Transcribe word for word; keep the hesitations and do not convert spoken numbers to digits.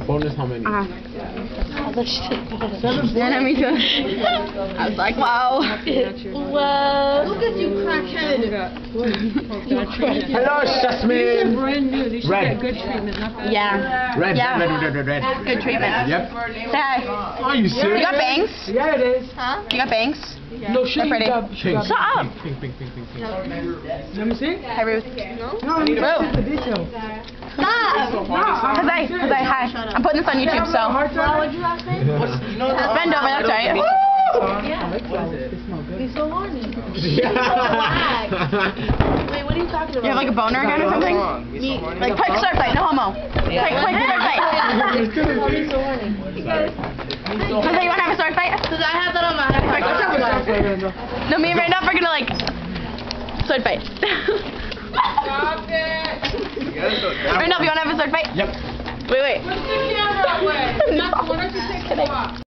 Bonus how many? Uh, Yeah, no, me too. I was like, wow. Whoa. Look at you, crackhead. Hello, Jasmine. Brand new. They should Red. get good treatment. Not bad. Yeah. Red, Yeah. red, red, red, red, red. Good treatment. Yep. Say hi. Are you serious? You got bangs? Yeah, it is. Huh? You got bangs? No, she They're pretty. got pink. Shut up. Pink, pink, pink, pink, pink. Let me see. Hi, Ruth. No, I need to Ruth. see the details. Stop! Cause I, cause I, hi. I'm putting this on YouTube, so. Well, what'd you last name? Bend over, that's right. Woo! He's so horny. Yeah. Wait, what are you talking about? You have like a boner again or something? Me, Like quick sword fight, no homo. Quick, quick sword fight. He's so horny. Jose, you wanna have a sword fight? Because I have that on my head. No, me and Randolph are gonna like sword fight. Randolph, you wanna have a sword fight? Yep. Wait, wait. Put the camera away. No. Why don't you take the box?